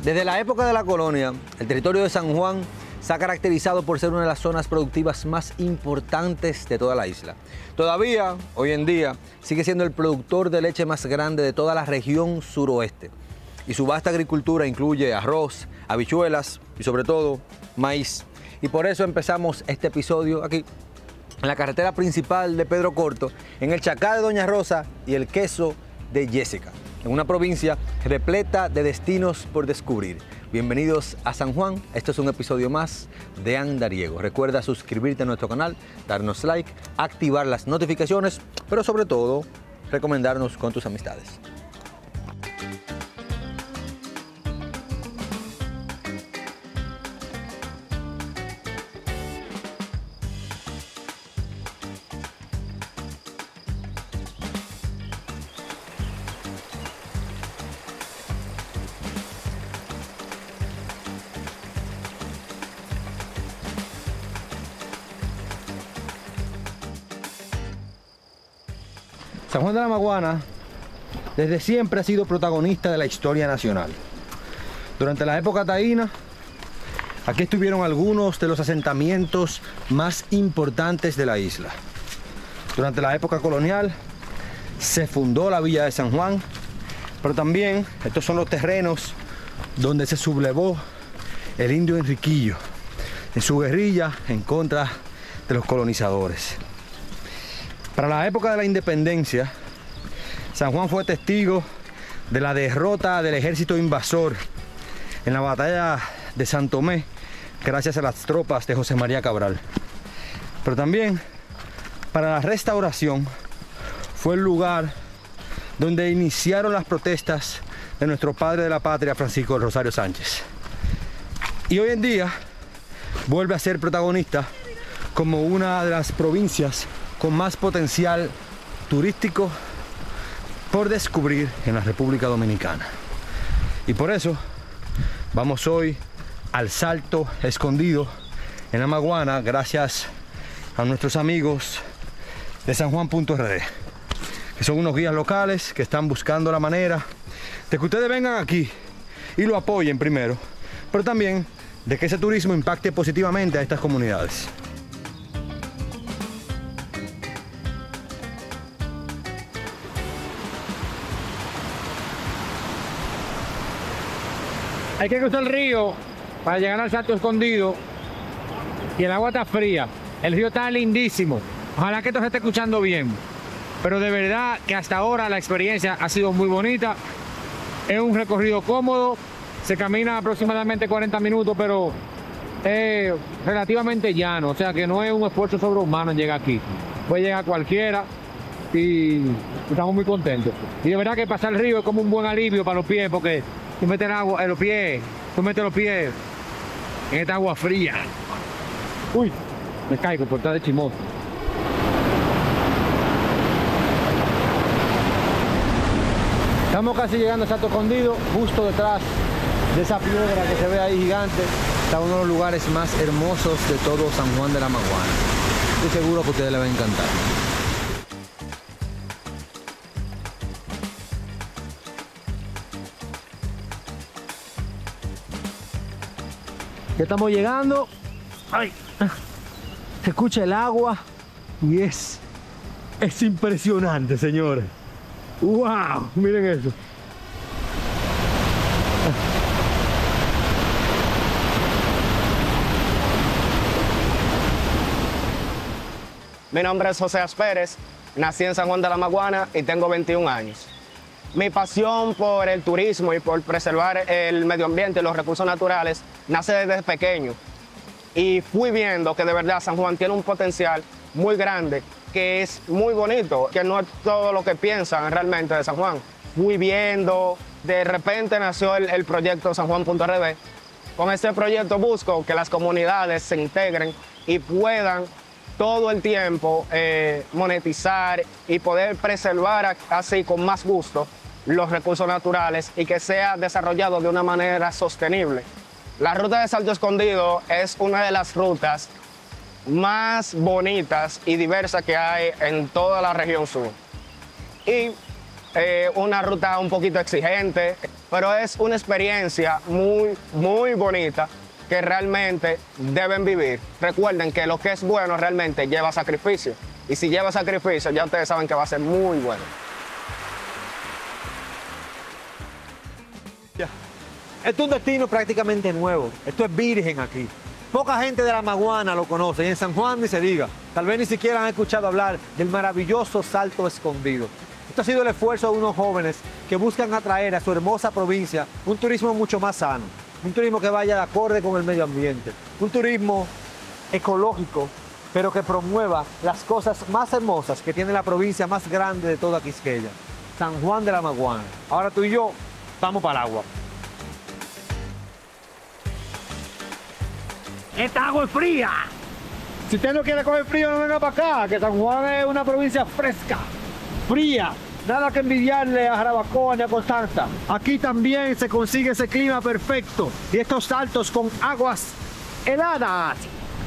Desde la época de la colonia, el territorio de San Juan se ha caracterizado por ser una de las zonas productivas más importantes de toda la isla. Todavía, hoy en día, sigue siendo el productor de leche más grande de toda la región suroeste. Y su vasta agricultura incluye arroz, habichuelas y sobre todo maíz. Y por eso empezamos este episodio aquí, en la carretera principal de Pedro Corto, en el Chacá de Doña Rosa y el queso de Jessica, en una provincia repleta de destinos por descubrir. Bienvenidos a San Juan, este es un episodio más de Andariego. Recuerda suscribirte a nuestro canal, darnos like, activar las notificaciones, pero sobre todo, recomendarnos con tus amistades. San Juan de la Maguana desde siempre ha sido protagonista de la historia nacional. Durante la época taína, aquí estuvieron algunos de los asentamientos más importantes de la isla. Durante la época colonial se fundó la villa de San Juan, pero también estos son los terrenos donde se sublevó el indio Enriquillo en su guerrilla en contra de los colonizadores. Para la época de la independencia, San Juan fue testigo de la derrota del ejército invasor en la batalla de San Tomé, gracias a las tropas de José María Cabral. Pero también, para la restauración, fue el lugar donde iniciaron las protestas de nuestro padre de la patria, Francisco Rosario Sánchez. Y hoy en día vuelve a ser protagonista como una de las provincias con más potencial turístico por descubrir en la República Dominicana. Y por eso vamos hoy al Salto Escondido en la Maguana, gracias a nuestros amigos de sanjuan.rd, que son unos guías locales que están buscando la manera de que ustedes vengan aquí y lo apoyen primero, pero también de que ese turismo impacte positivamente a estas comunidades. Hay que cruzar el río para llegar al Salto Escondido y el agua está fría. El río está lindísimo. Ojalá que esto se esté escuchando bien. Pero de verdad que hasta ahora la experiencia ha sido muy bonita. Es un recorrido cómodo. Se camina aproximadamente 40 minutos, pero es relativamente llano. O sea que no es un esfuerzo sobrehumano en llegar aquí. Puede llegar cualquiera y estamos muy contentos. Y de verdad que pasar el río es como un buen alivio para los pies, porque tú metes el agua en los pies, en esta agua fría. Uy, me caigo por estar de chimoso. Estamos casi llegando al Salto Escondido, justo detrás de esa piedra que se ve ahí gigante. Está uno de los lugares más hermosos de todo San Juan de la Maguana. Estoy seguro que a ustedes les va a encantar. Ya estamos llegando. Ay, se escucha el agua y es impresionante, señores. ¡Wow! Miren eso. Mi nombre es José Pérez, nací en San Juan de la Maguana y tengo 21 años. Mi pasión por el turismo y por preservar el medio ambiente y los recursos naturales nace desde pequeño. Y fui viendo que de verdad San Juan tiene un potencial muy grande, que es muy bonito, que no es todo lo que piensan realmente de San Juan. Fui viendo, de repente nació el proyecto sanjuan.rd. Con este proyecto busco que las comunidades se integren y puedan todo el tiempo monetizar y poder preservar así con más gusto los recursos naturales y que sea desarrollado de una manera sostenible. La ruta de Salto Escondido es una de las rutas más bonitas y diversas que hay en toda la región sur. Y una ruta un poquito exigente, pero es una experiencia muy bonita que realmente deben vivir. Recuerden que lo que es bueno realmente lleva sacrificio. Y si lleva sacrificio, ya ustedes saben que va a ser muy bueno. Esto es un destino prácticamente nuevo. Esto es virgen aquí. Poca gente de la Maguana lo conoce y en San Juan ni se diga. Tal vez ni siquiera han escuchado hablar del maravilloso Salto Escondido. Esto ha sido el esfuerzo de unos jóvenes que buscan atraer a su hermosa provincia un turismo mucho más sano, un turismo que vaya de acorde con el medio ambiente, un turismo ecológico, pero que promueva las cosas más hermosas que tiene la provincia más grande de toda Quisqueya, San Juan de la Maguana. Ahora tú y yo vamos para el agua. ¡Esta agua es fría! Si usted no quiere coger frío, no venga para acá, que San Juan es una provincia fresca, fría. Nada que envidiarle a Jarabacoa ni a Constanza. Aquí también se consigue ese clima perfecto y estos saltos con aguas heladas.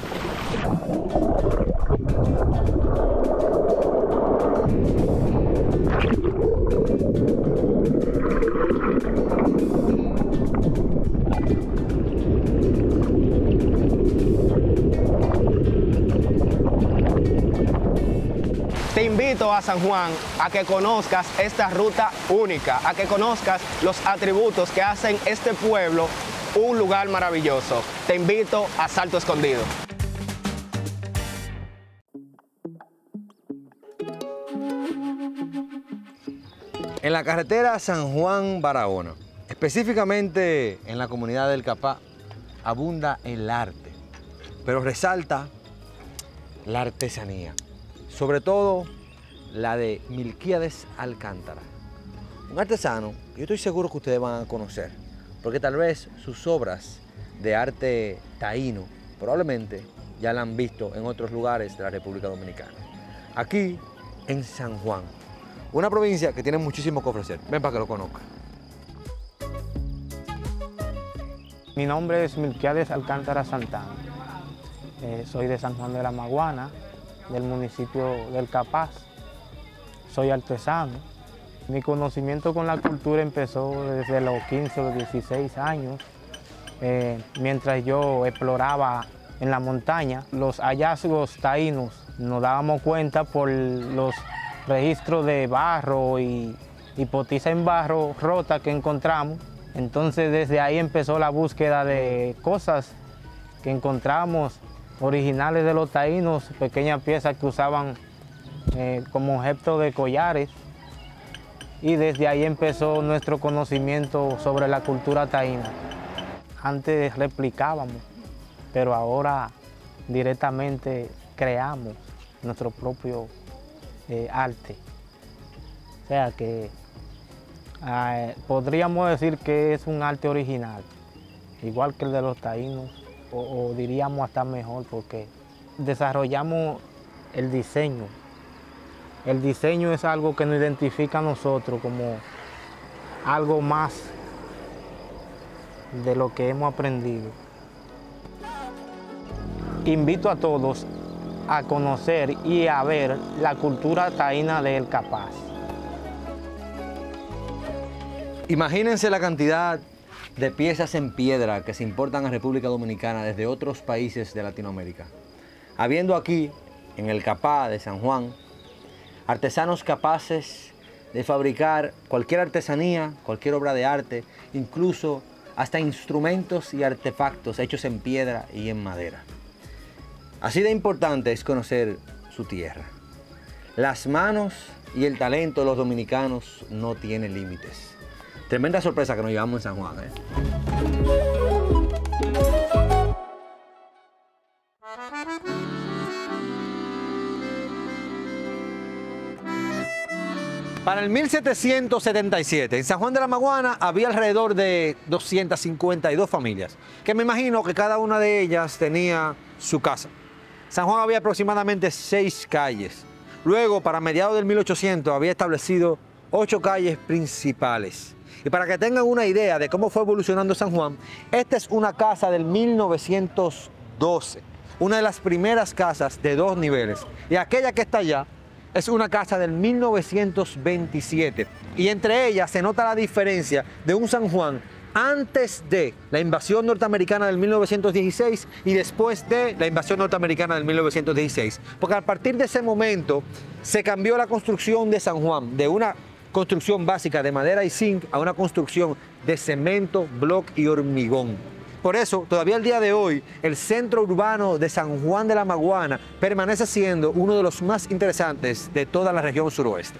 Te invito a San Juan a que conozcas esta ruta única, a que conozcas los atributos que hacen este pueblo un lugar maravilloso. Te invito a Salto Escondido. En la carretera San Juan-Barahona, específicamente en la comunidad del Capá, abunda el arte, pero resalta la artesanía, sobre todo la de Milquíades Alcántara, un artesano que yo estoy seguro que ustedes van a conocer, porque tal vez sus obras de arte taíno probablemente ya la han visto en otros lugares de la República Dominicana. Aquí en San Juan, una provincia que tiene muchísimo que ofrecer. Ven para que lo conozcan. Mi nombre es Milquíades Alcántara Santana. Soy de San Juan de la Maguana, del municipio del Capaz. Soy artesano. Mi conocimiento con la cultura empezó desde los 15 o 16 años, mientras yo exploraba en la montaña. Los hallazgos taínos nos dábamos cuenta por los registros de barro y potiza en barro rota que encontramos. Entonces desde ahí empezó la búsqueda de cosas que encontramos originales de los taínos, pequeñas piezas que usaban como objeto de collares. Y desde ahí empezó nuestro conocimiento sobre la cultura taína. Antes replicábamos, pero ahora directamente creamos nuestro propio arte. O sea que podríamos decir que es un arte original, igual que el de los taínos, o diríamos hasta mejor, porque desarrollamos el diseño. El diseño es algo que nos identifica a nosotros como algo más de lo que hemos aprendido. Invito a todos a conocer y a ver la cultura taína de El Capaz. Imagínense la cantidad de piezas en piedra que se importan a República Dominicana desde otros países de Latinoamérica. Habiendo aquí, en el Capá de San Juan, artesanos capaces de fabricar cualquier artesanía, cualquier obra de arte, incluso hasta instrumentos y artefactos hechos en piedra y en madera. Así de importante es conocer su tierra. Las manos y el talento de los dominicanos no tienen límites. Tremenda sorpresa que nos llevamos en San Juan, ¿eh? Para el 1777, en San Juan de la Maguana había alrededor de 252 familias, que me imagino que cada una de ellas tenía su casa. San Juan había aproximadamente 6 calles. Luego, para mediados del 1800, había establecido 8 calles principales. Y para que tengan una idea de cómo fue evolucionando San Juan, esta es una casa del 1912, una de las primeras casas de 2 niveles. Y aquella que está allá es una casa del 1927 y entre ellas se nota la diferencia de un San Juan antes de la invasión norteamericana del 1916 y después de la invasión norteamericana del 1916. Porque a partir de ese momento se cambió la construcción de San Juan de una construcción básica de madera y zinc a una construcción de cemento, bloc y hormigón. Por eso, todavía al día de hoy, el centro urbano de San Juan de la Maguana permanece siendo uno de los más interesantes de toda la región suroeste.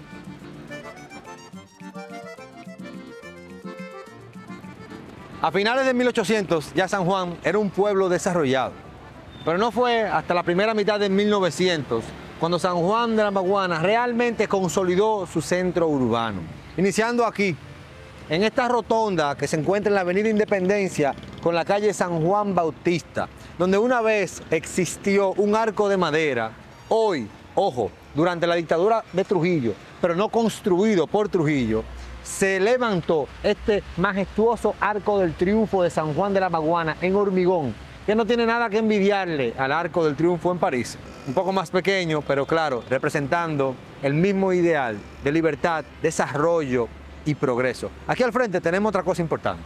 A finales de 1800, ya San Juan era un pueblo desarrollado, pero no fue hasta la primera mitad de 1900 cuando San Juan de la Maguana realmente consolidó su centro urbano. Iniciando aquí, en esta rotonda que se encuentra en la Avenida Independencia con la calle San Juan Bautista, donde una vez existió un arco de madera, hoy, ojo, durante la dictadura de Trujillo, pero no construido por Trujillo, se levantó este majestuoso Arco del Triunfo de San Juan de la Maguana en hormigón, que no tiene nada que envidiarle al Arco del Triunfo en París. Un poco más pequeño, pero claro, representando el mismo ideal de libertad, desarrollo y progreso. Aquí al frente tenemos otra cosa importante.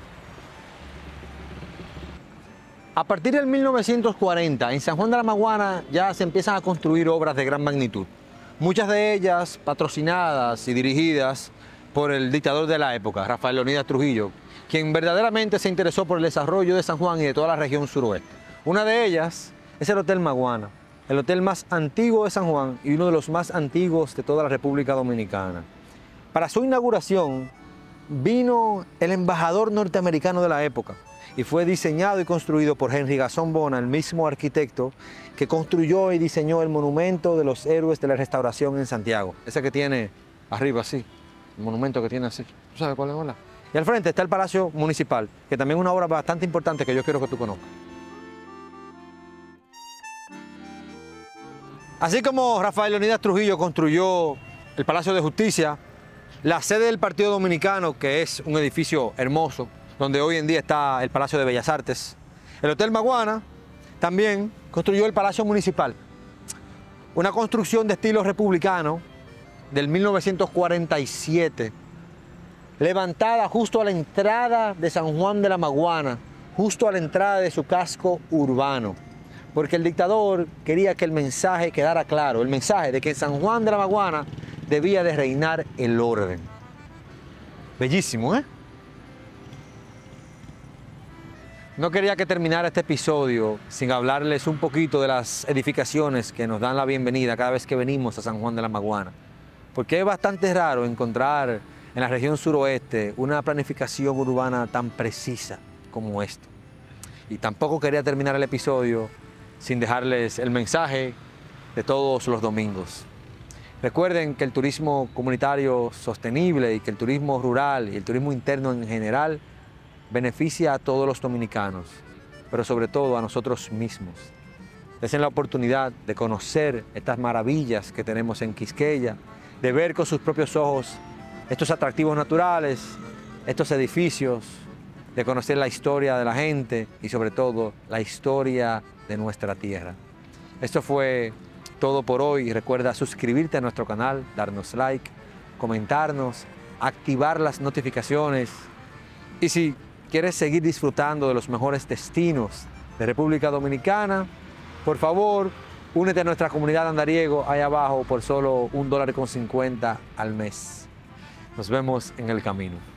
A partir del 1940, en San Juan de la Maguana ya se empiezan a construir obras de gran magnitud. Muchas de ellas patrocinadas y dirigidas por el dictador de la época, Rafael Leónidas Trujillo, quien verdaderamente se interesó por el desarrollo de San Juan y de toda la región suroeste. Una de ellas es el Hotel Maguana, el hotel más antiguo de San Juan y uno de los más antiguos de toda la República Dominicana. Para su inauguración vino el embajador norteamericano de la época y fue diseñado y construido por Henry Gasson Bona, el mismo arquitecto que construyó y diseñó el monumento de los héroes de la restauración en Santiago. Ese que tiene arriba así, el monumento que tiene así. ¿Tú sabes cuál es, hola? Y al frente está el Palacio Municipal, que también es una obra bastante importante que yo quiero que tú conozcas. Así como Rafael Leónidas Trujillo construyó el Palacio de Justicia, la sede del Partido Dominicano, que es un edificio hermoso, donde hoy en día está el Palacio de Bellas Artes, el Hotel Maguana también construyó el Palacio Municipal, una construcción de estilo republicano del 1947, levantada justo a la entrada de San Juan de la Maguana, justo a la entrada de su casco urbano, porque el dictador quería que el mensaje quedara claro, el mensaje de que en San Juan de la Maguana debía de reinar el orden. Bellísimo, ¿eh? No quería que terminara este episodio sin hablarles un poquito de las edificaciones que nos dan la bienvenida cada vez que venimos a San Juan de la Maguana, porque es bastante raro encontrar en la región suroeste una planificación urbana tan precisa como esta. Y tampoco quería terminar el episodio sin dejarles el mensaje de todos los domingos. Recuerden que el turismo comunitario sostenible y que el turismo rural y el turismo interno en general beneficia a todos los dominicanos, pero sobre todo a nosotros mismos. Desen la oportunidad de conocer estas maravillas que tenemos en Quisqueya, de ver con sus propios ojos estos atractivos naturales, estos edificios, de conocer la historia de la gente y sobre todo la historia de nuestra tierra. Esto fue todo por hoy. Recuerda suscribirte a nuestro canal, darnos like, comentarnos, activar las notificaciones. Y si quieres seguir disfrutando de los mejores destinos de República Dominicana, por favor, únete a nuestra comunidad andariego ahí abajo por solo $1.50 al mes. Nos vemos en el camino.